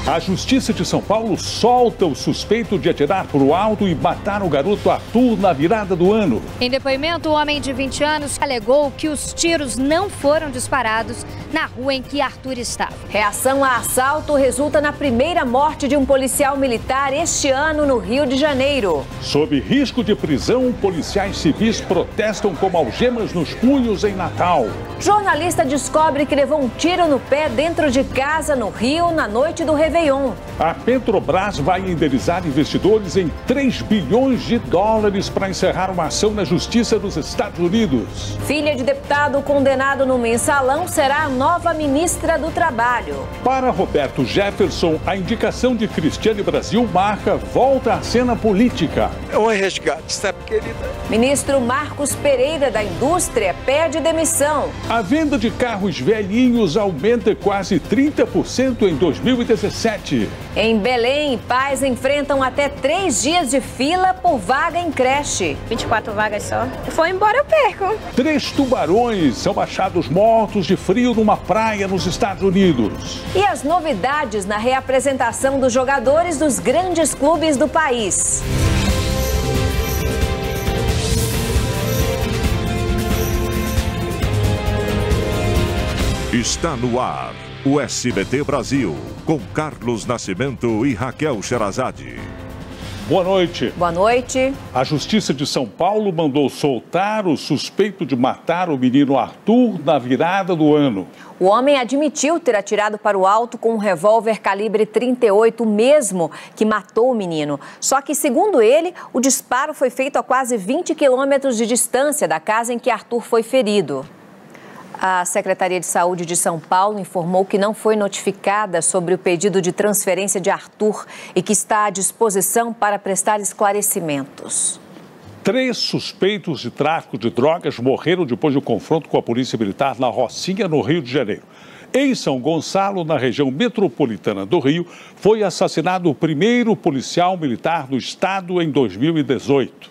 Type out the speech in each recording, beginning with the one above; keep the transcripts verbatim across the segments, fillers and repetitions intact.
A Justiça de São Paulo solta o suspeito de atirar para o alto e matar o garoto Arthur na virada do ano. Em depoimento, o homem de vinte anos alegou que os tiros não foram disparados na rua em que Arthur estava. Reação a assalto resulta na primeira morte de um policial militar este ano no Rio de Janeiro. Sob risco de prisão, policiais civis protestam com algemas nos punhos em Natal. Jornalista descobre que levou um tiro no pé dentro de casa no Rio na noite do Réveillon. A Petrobras vai indenizar investidores em três bilhões de dólares para encerrar uma ação na Justiça dos Estados Unidos. Filha de deputado condenado no mensalão será a nova ministra do Trabalho. Para Roberto Jefferson, a indicação de Cristiane Brasil marca volta à cena política. É um resgate, sabe, querida? Ministro Marcos Pereira da Indústria pede demissão. A venda de carros velhinhos aumenta quase trinta por cento em dois mil e dezessete. Em Belém, pais enfrentam até três dias de fila por vaga em creche. vinte e quatro vagas só. Foi embora, eu perco. Três tubarões são achados mortos de frio numa praia nos Estados Unidos. E as novidades na reapresentação dos jogadores dos grandes clubes do país. Está no ar o S B T Brasil, com Carlos Nascimento e Raquel Sherazade. Boa noite. Boa noite. A Justiça de São Paulo mandou soltar o suspeito de matar o menino Arthur na virada do ano. O homem admitiu ter atirado para o alto com um revólver calibre trinta e oito, mesmo que matou o menino. Só que, segundo ele, o disparo foi feito a quase vinte quilômetros de distância da casa em que Arthur foi ferido. A Secretaria de Saúde de São Paulo informou que não foi notificada sobre o pedido de transferência de Arthur e que está à disposição para prestar esclarecimentos. Três suspeitos de tráfico de drogas morreram depois de um confronto com a Polícia Militar na Rocinha, no Rio de Janeiro. Em São Gonçalo, na região metropolitana do Rio, foi assassinado o primeiro policial militar do estado em dois mil e dezoito.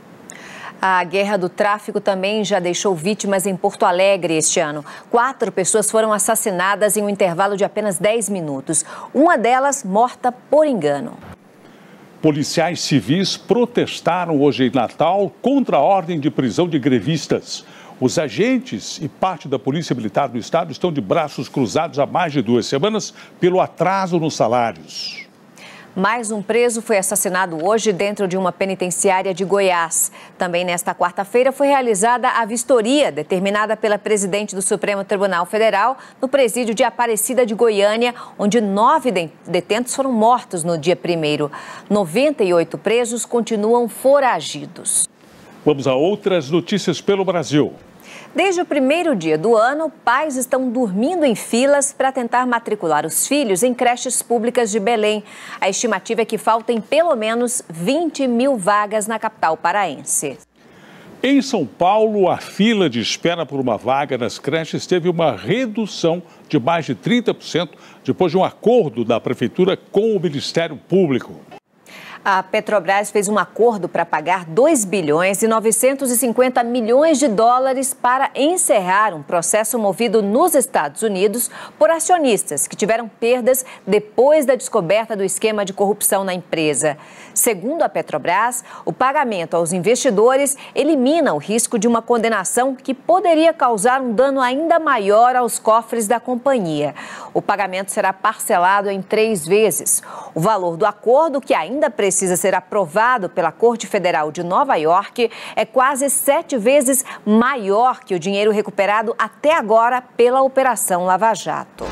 A guerra do tráfico também já deixou vítimas em Porto Alegre este ano. Quatro pessoas foram assassinadas em um intervalo de apenas dez minutos. Uma delas morta por engano. Policiais civis protestaram hoje em Natal contra a ordem de prisão de grevistas. Os agentes e parte da Polícia Militar do Estado estão de braços cruzados há mais de duas semanas pelo atraso nos salários. Mais um preso foi assassinado hoje dentro de uma penitenciária de Goiás. Também nesta quarta-feira foi realizada a vistoria determinada pela presidente do Supremo Tribunal Federal no presídio de Aparecida de Goiânia, onde nove detentos foram mortos no dia primeiro. noventa e oito presos continuam foragidos. Vamos a outras notícias pelo Brasil. Desde o primeiro dia do ano, pais estão dormindo em filas para tentar matricular os filhos em creches públicas de Belém. A estimativa é que faltem pelo menos vinte mil vagas na capital paraense. Em São Paulo, a fila de espera por uma vaga nas creches teve uma redução de mais de trinta por cento depois de um acordo da Prefeitura com o Ministério Público. A Petrobras fez um acordo para pagar dois bilhões e novecentos e cinquenta milhões de dólares para encerrar um processo movido nos Estados Unidos por acionistas que tiveram perdas depois da descoberta do esquema de corrupção na empresa. Segundo a Petrobras, o pagamento aos investidores elimina o risco de uma condenação que poderia causar um dano ainda maior aos cofres da companhia. O pagamento será parcelado em três vezes. O valor do acordo, que ainda precisa precisa ser aprovado pela Corte Federal de Nova York, é quase sete vezes maior que o dinheiro recuperado até agora pela Operação Lava Jato.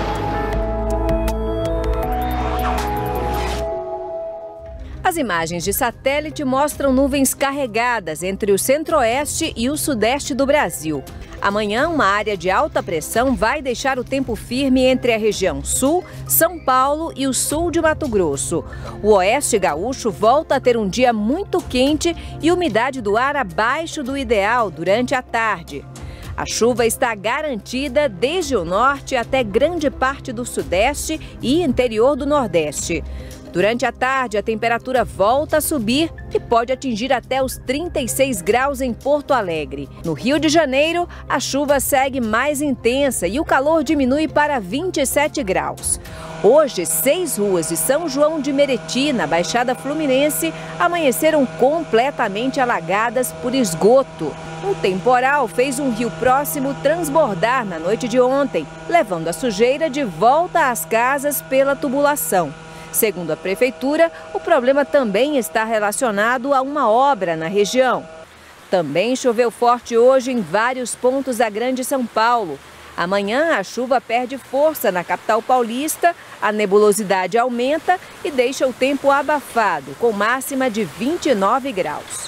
As imagens de satélite mostram nuvens carregadas entre o centro-oeste e o sudeste do Brasil. Amanhã, uma área de alta pressão vai deixar o tempo firme entre a região sul, São Paulo e o sul de Mato Grosso. O oeste gaúcho volta a ter um dia muito quente e umidade do ar abaixo do ideal durante a tarde. A chuva está garantida desde o norte até grande parte do sudeste e interior do nordeste. Durante a tarde, a temperatura volta a subir e pode atingir até os trinta e seis graus em Porto Alegre. No Rio de Janeiro, a chuva segue mais intensa e o calor diminui para vinte e sete graus. Hoje, seis ruas de São João de Meriti, na Baixada Fluminense, amanheceram completamente alagadas por esgoto. Um temporal fez um rio próximo transbordar na noite de ontem, levando a sujeira de volta às casas pela tubulação. Segundo a Prefeitura, o problema também está relacionado a uma obra na região. Também choveu forte hoje em vários pontos da Grande São Paulo. Amanhã, a chuva perde força na capital paulista, a nebulosidade aumenta e deixa o tempo abafado, com máxima de vinte e nove graus.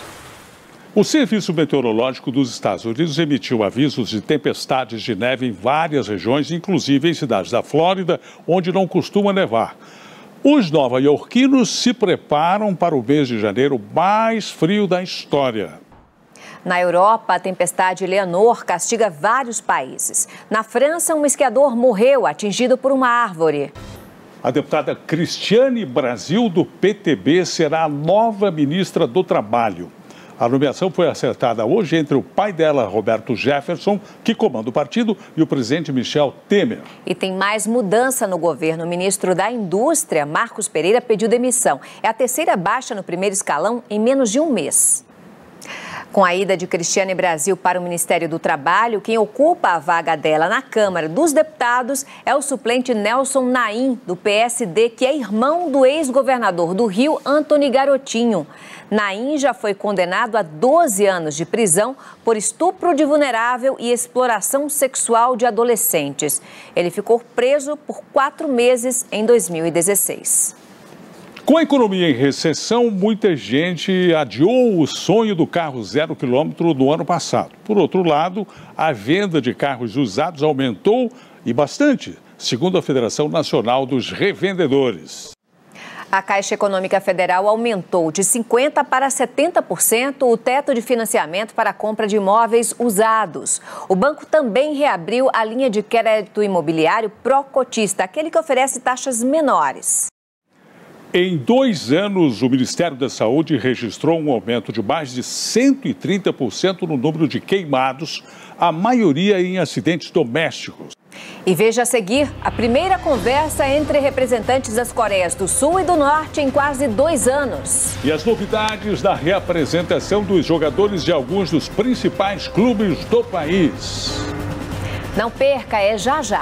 O Serviço Meteorológico dos Estados Unidos emitiu avisos de tempestades de neve em várias regiões, inclusive em cidades da Flórida, onde não costuma nevar. Os nova-iorquinos se preparam para o mês de janeiro mais frio da história. Na Europa, a tempestade Leonor castiga vários países. Na França, um esquiador morreu atingido por uma árvore. A deputada Cristiane Brasil, do P T B, será a nova ministra do Trabalho. A nomeação foi acertada hoje entre o pai dela, Roberto Jefferson, que comanda o partido, e o presidente Michel Temer. E tem mais mudança no governo. O ministro da Indústria, Marcos Pereira, pediu demissão. É a terceira baixa no primeiro escalão em menos de um mês. Com a ida de Cristiane Brasil para o Ministério do Trabalho, quem ocupa a vaga dela na Câmara dos Deputados é o suplente Nelson Naim, do P S D, que é irmão do ex-governador do Rio, Antony Garotinho. Naim já foi condenado a doze anos de prisão por estupro de vulnerável e exploração sexual de adolescentes. Ele ficou preso por quatro meses em dois mil e dezesseis. Com a economia em recessão, muita gente adiou o sonho do carro zero quilômetro no ano passado. Por outro lado, a venda de carros usados aumentou e bastante, segundo a Federação Nacional dos Revendedores. A Caixa Econômica Federal aumentou de cinquenta por cento para setenta por cento o teto de financiamento para a compra de imóveis usados. O banco também reabriu a linha de crédito imobiliário pró-cotista, aquele que oferece taxas menores. Em dois anos, o Ministério da Saúde registrou um aumento de mais de cento e trinta por cento no número de queimados, a maioria em acidentes domésticos. E veja a seguir a primeira conversa entre representantes das Coreias do Sul e do Norte em quase dois anos. E as novidades da reapresentação dos jogadores de alguns dos principais clubes do país. Não perca, é já já.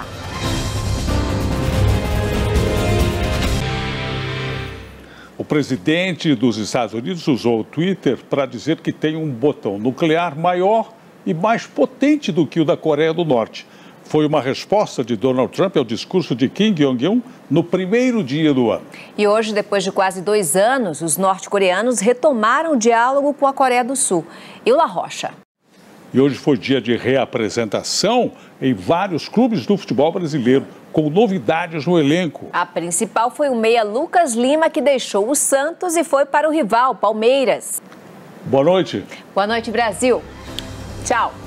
O presidente dos Estados Unidos usou o Twitter para dizer que tem um botão nuclear maior e mais potente do que o da Coreia do Norte. Foi uma resposta de Donald Trump ao discurso de Kim Jong-un no primeiro dia do ano. E hoje, depois de quase dois anos, os norte-coreanos retomaram o diálogo com a Coreia do Sul. Eula Rocha. E hoje foi dia de reapresentação em vários clubes do futebol brasileiro, com novidades no elenco. A principal foi o meia Lucas Lima, que deixou o Santos e foi para o rival, Palmeiras. Boa noite. Boa noite, Brasil. Tchau.